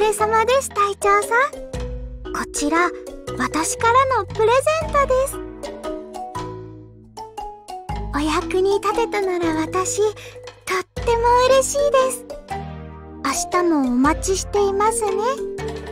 れ様です、隊長さん。こちら、私からのプレゼントです。お役に立てたなら私、とっても嬉しいです。明日もお待ちしていますね。